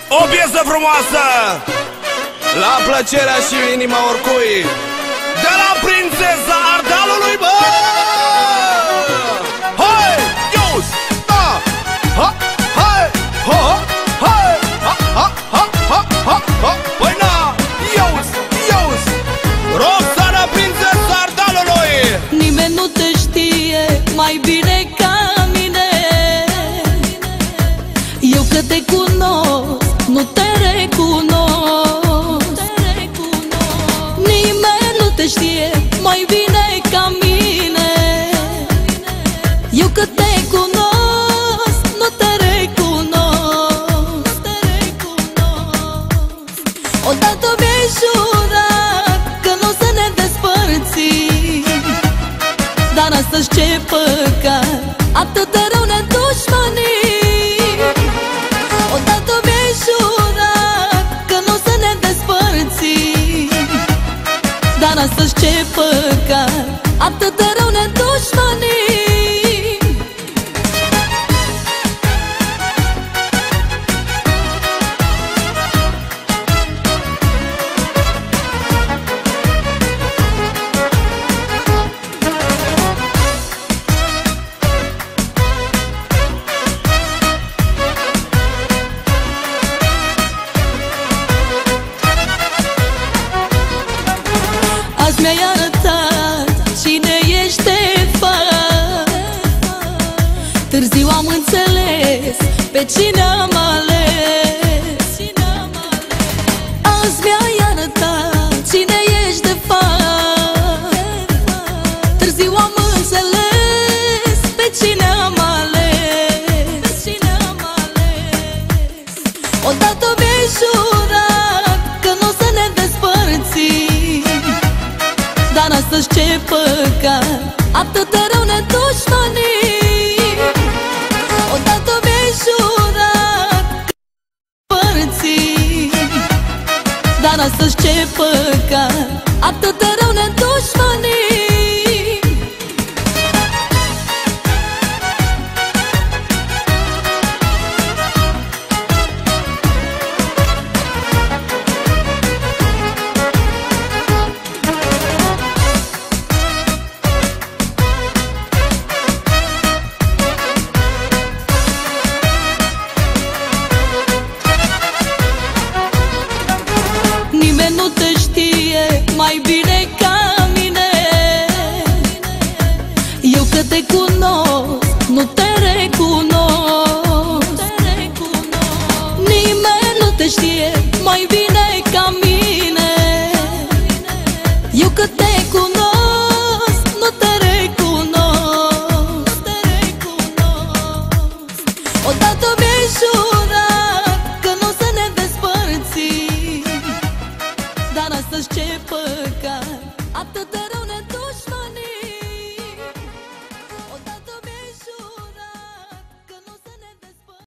O piesă frumoasă la plăcerea și inima oricui, de la prințesa Ardealului, bă! Hai, ius, da, ha, hai, ha, hai, ha, ha, ha, ha, ha, ha, păi na, ius, ius, Roxana, prințesa Ardealului. Nimeni nu te știe mai bine ca mine, eu că te cunosc, nu te recunosc. Nimeni nu te știe mai bine ca mine, eu că te cunosc, nu te recunosc. Odată mi-ai jurat că nu o să ne despărțim, dar astăzi ce păcat, atât de rău ne dușmănim. Odată mi-ai jurat că nu o să ne despărțim, dar astăzi ce păcat, atât de rău ne dușmănim. Azi mi-ai arătat cine ești de fapt, târziu am înțeles pe cine am ales. Azi mi-ai arătat cine ești de fapt, târziu am înțeles pe cine am ales. Odată mi-ai jurat că nu o să ne despărțim, dar astăzi ce păcat, atât de rău ne dușmănim. Odată mi-ai jurat că părțim, dar astăzi ce păcat, atât de rău ne dușmănim. Nimeni nu te știe mai bine ca mine, eu că te cunosc, nu te recunosc. Nimeni nu te știe mai bine ca mine, eu că te cunosc, nu te recunosc. Odată mi-ai jurat că nu o să ne despărțim, dar astăzi ce păcat, atât